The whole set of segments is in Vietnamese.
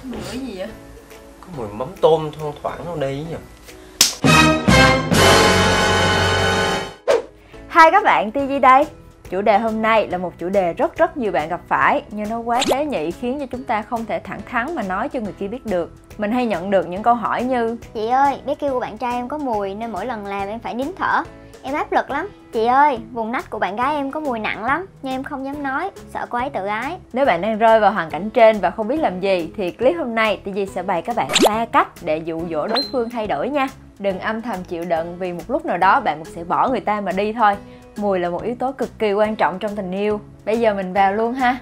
Mùi cái gì vậy? Có mùi mắm tôm thoang thoảng đâu đây nhỉ? Hai các bạn, TG đây. Chủ đề hôm nay là một chủ đề rất nhiều bạn gặp phải, nhưng nó quá tế nhị khiến cho chúng ta không thể thẳng thắn mà nói cho người kia biết được. Mình hay nhận được những câu hỏi như: Chị ơi, bé kêu của bạn trai em có mùi nên mỗi lần làm em phải nín thở. Em áp lực lắm. Chị ơi, vùng nách của bạn gái em có mùi nặng lắm nhưng em không dám nói, sợ cô ấy tự ái. Nếu bạn đang rơi vào hoàn cảnh trên và không biết làm gì thì clip hôm nay TG sẽ bày các bạn 3 cách để dụ dỗ đối phương thay đổi nha. Đừng âm thầm chịu đựng vì một lúc nào đó bạn cũng sẽ bỏ người ta mà đi thôi. Mùi là một yếu tố cực kỳ quan trọng trong tình yêu. Bây giờ mình vào luôn ha.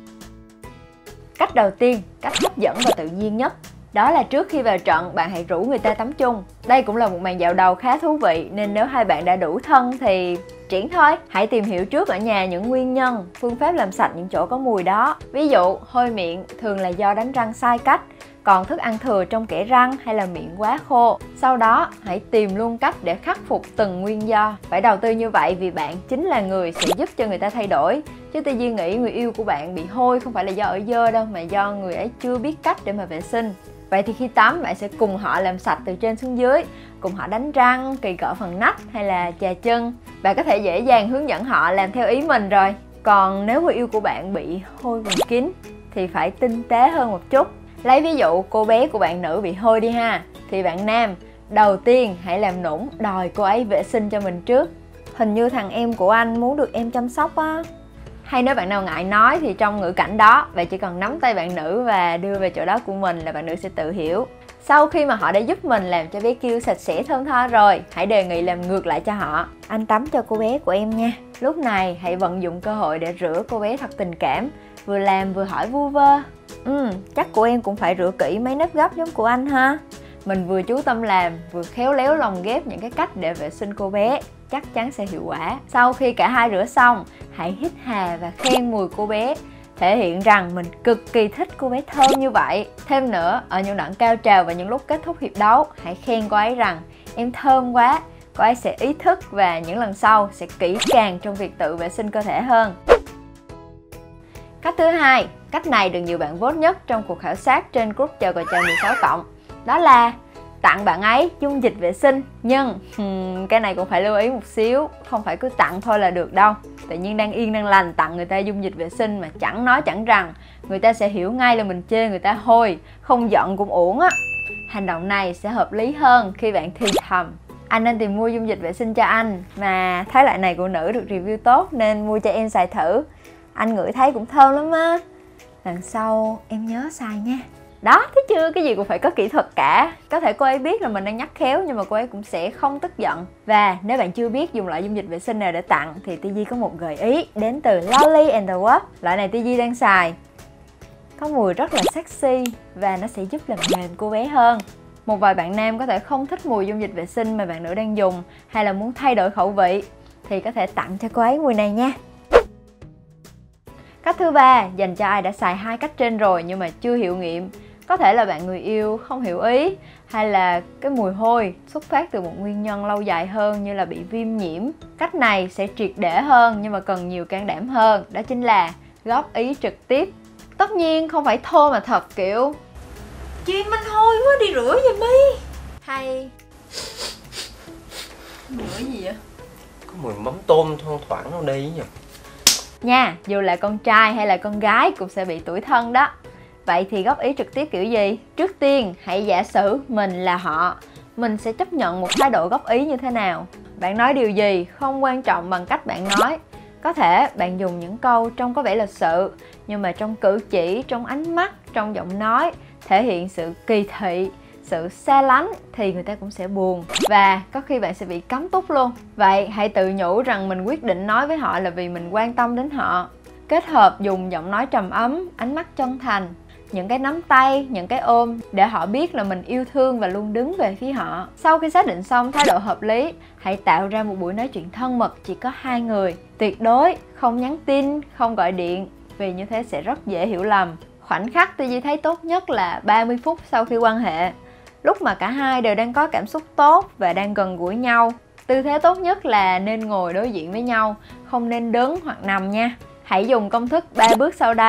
Cách đầu tiên, cách hấp dẫn và tự nhiên nhất, đó là trước khi vào trận bạn hãy rủ người ta tắm chung. Đây cũng là một màn dạo đầu khá thú vị, nên nếu hai bạn đã đủ thân thì triển thôi. Hãy tìm hiểu trước ở nhà những nguyên nhân, phương pháp làm sạch những chỗ có mùi đó. Ví dụ, hôi miệng thường là do đánh răng sai cách, còn thức ăn thừa trong kẽ răng hay là miệng quá khô. Sau đó, hãy tìm luôn cách để khắc phục từng nguyên do. Phải đầu tư như vậy vì bạn chính là người sẽ giúp cho người ta thay đổi. Chứ tự nhiên nghĩ người yêu của bạn bị hôi không phải là do ở dơ đâu, mà do người ấy chưa biết cách để mà vệ sinh. Vậy thì khi tắm, bạn sẽ cùng họ làm sạch từ trên xuống dưới, cùng họ đánh răng, kỳ cọ phần nách hay là chà chân. Bạn có thể dễ dàng hướng dẫn họ làm theo ý mình rồi. Còn nếu người yêu của bạn bị hôi vùng kín thì phải tinh tế hơn một chút. Lấy ví dụ cô bé của bạn nữ bị hôi đi ha, thì bạn nam đầu tiên hãy làm nũng đòi cô ấy vệ sinh cho mình trước. Hình như thằng em của anh muốn được em chăm sóc á. Hay nếu bạn nào ngại nói thì trong ngữ cảnh đó, bạn chỉ cần nắm tay bạn nữ và đưa về chỗ đó của mình là bạn nữ sẽ tự hiểu. Sau khi mà họ đã giúp mình làm cho bé kêu sạch sẽ thơm tho rồi, hãy đề nghị làm ngược lại cho họ. Anh tắm cho cô bé của em nha. Lúc này hãy vận dụng cơ hội để rửa cô bé thật tình cảm, vừa làm vừa hỏi vu vơ. Chắc của em cũng phải rửa kỹ mấy nếp gấp giống của anh ha. Mình vừa chú tâm làm, vừa khéo léo lồng ghép những cái cách để vệ sinh cô bé, chắc chắn sẽ hiệu quả. Sau khi cả hai rửa xong, hãy hít hà và khen mùi cô bé, thể hiện rằng mình cực kỳ thích cô bé thơm như vậy. Thêm nữa, ở những đoạn cao trào và những lúc kết thúc hiệp đấu, hãy khen cô ấy rằng em thơm quá. Cô ấy sẽ ý thức và những lần sau sẽ kỹ càng trong việc tự vệ sinh cơ thể hơn. Cách thứ hai, cách này được nhiều bạn vote nhất trong cuộc khảo sát trên group Chào Cò Chào 16+. Đó là tặng bạn ấy dung dịch vệ sinh. Nhưng cái này cũng phải lưu ý một xíu, không phải cứ tặng thôi là được đâu. Tự nhiên đang yên đang lành tặng người ta dung dịch vệ sinh mà chẳng nói chẳng rằng, người ta sẽ hiểu ngay là mình chê người ta hôi, không giận cũng uổng á. Hành động này sẽ hợp lý hơn khi bạn thì thầm: anh nên tìm mua dung dịch vệ sinh cho anh, mà thấy loại này của nữ được review tốt nên mua cho em xài thử. Anh ngửi thấy cũng thơm lắm á, lần sau em nhớ xài nha. Đó, thấy chưa? Cái gì cũng phải có kỹ thuật cả. Có thể cô ấy biết là mình đang nhắc khéo, nhưng mà cô ấy cũng sẽ không tức giận. Và nếu bạn chưa biết dùng loại dung dịch vệ sinh nào để tặng thì TG có một gợi ý đến từ Lolly and the Wasp. Loại này TG đang xài, có mùi rất là sexy và nó sẽ giúp làm mềm cô bé hơn. Một vài bạn nam có thể không thích mùi dung dịch vệ sinh mà bạn nữ đang dùng, hay là muốn thay đổi khẩu vị, thì có thể tặng cho cô ấy mùi này nha. Cách thứ ba, dành cho ai đã xài hai cách trên rồi nhưng mà chưa hiệu nghiệm. Có thể là bạn người yêu không hiểu ý, hay là cái mùi hôi xuất phát từ một nguyên nhân lâu dài hơn như là bị viêm nhiễm. Cách này sẽ triệt để hơn nhưng mà cần nhiều can đảm hơn, đó chính là góp ý trực tiếp. Tất nhiên không phải thô mà thật kiểu Chị Minh hôi quá, đi rửa giùm đi. hay Mùi cái gì vậy? Có mùi mắm tôm thoang thoảng đâu đây nhỉ? nha, dù là con trai hay là con gái cũng sẽ bị tủi thân đó. Vậy thì góp ý trực tiếp kiểu gì? Trước tiên, hãy giả sử mình là họ. Mình sẽ chấp nhận một thái độ góp ý như thế nào? Bạn nói điều gì không quan trọng bằng cách bạn nói. Có thể bạn dùng những câu trông có vẻ lịch sự, nhưng mà trong cử chỉ, trong ánh mắt, trong giọng nói thể hiện sự kỳ thị, sự xa lánh thì người ta cũng sẽ buồn. Và có khi bạn sẽ bị cấm túc luôn. Vậy hãy tự nhủ rằng mình quyết định nói với họ là vì mình quan tâm đến họ. Kết hợp dùng giọng nói trầm ấm, ánh mắt chân thành, những cái nắm tay, những cái ôm để họ biết là mình yêu thương và luôn đứng về phía họ. Sau khi xác định xong thái độ hợp lý, hãy tạo ra một buổi nói chuyện thân mật chỉ có hai người. Tuyệt đối không nhắn tin, không gọi điện, vì như thế sẽ rất dễ hiểu lầm. Khoảnh khắc tôi chỉ thấy tốt nhất là 30 phút sau khi quan hệ, lúc mà cả hai đều đang có cảm xúc tốt và đang gần gũi nhau. Tư thế tốt nhất là nên ngồi đối diện với nhau, không nên đứng hoặc nằm nha. Hãy dùng công thức 3 bước sau đây.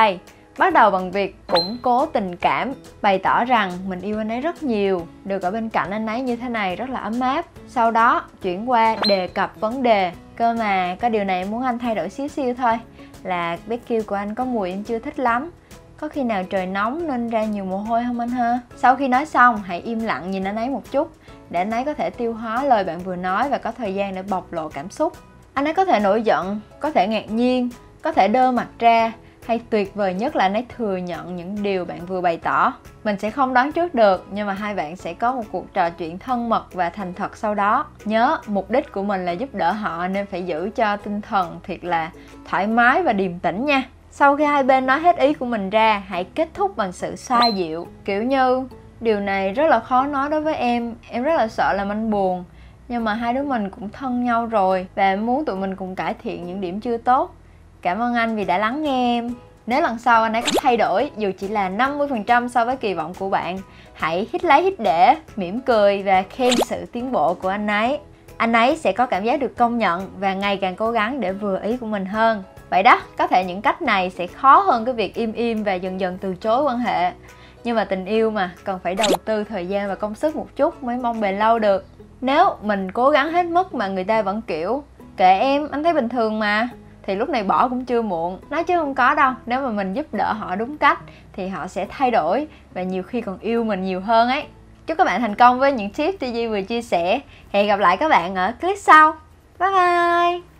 Bắt đầu bằng việc củng cố tình cảm, bày tỏ rằng mình yêu anh ấy rất nhiều, được ở bên cạnh anh ấy như thế này rất là ấm áp. Sau đó chuyển qua đề cập vấn đề: cơ mà có điều này em muốn anh thay đổi xíu xiu thôi, là BQ của anh có mùi em chưa thích lắm. Có khi nào trời nóng nên ra nhiều mồ hôi không anh ha? Sau khi nói xong, hãy im lặng nhìn anh ấy một chút để anh ấy có thể tiêu hóa lời bạn vừa nói và có thời gian để bộc lộ cảm xúc. Anh ấy có thể nổi giận, có thể ngạc nhiên, có thể đơ mặt ra, hay tuyệt vời nhất là anh ấy thừa nhận những điều bạn vừa bày tỏ. Mình sẽ không đoán trước được, nhưng mà hai bạn sẽ có một cuộc trò chuyện thân mật và thành thật sau đó. Nhớ, mục đích của mình là giúp đỡ họ nên phải giữ cho tinh thần thiệt là thoải mái và điềm tĩnh nha. Sau khi hai bên nói hết ý của mình ra, hãy kết thúc bằng sự xoa dịu. Kiểu như, điều này rất là khó nói đối với em rất là sợ làm anh buồn. Nhưng mà hai đứa mình cũng thân nhau rồi và em muốn tụi mình cùng cải thiện những điểm chưa tốt. Cảm ơn anh vì đã lắng nghe em. Nếu lần sau anh ấy có thay đổi, dù chỉ là 50% so với kỳ vọng của bạn, hãy hít lấy hít để, mỉm cười và khen sự tiến bộ của anh ấy. Anh ấy sẽ có cảm giác được công nhận và ngày càng cố gắng để vừa ý của mình hơn. Vậy đó, có thể những cách này sẽ khó hơn cái việc im im và dần dần từ chối quan hệ. Nhưng mà tình yêu mà, cần phải đầu tư thời gian và công sức một chút mới mong bền lâu được. Nếu mình cố gắng hết mức mà người ta vẫn kiểu kệ em, anh thấy bình thường mà, thì lúc này bỏ cũng chưa muộn. Nói chứ không có đâu, nếu mà mình giúp đỡ họ đúng cách thì họ sẽ thay đổi và nhiều khi còn yêu mình nhiều hơn ấy. Chúc các bạn thành công với những tips TG vừa chia sẻ. Hẹn gặp lại các bạn ở clip sau. Bye bye.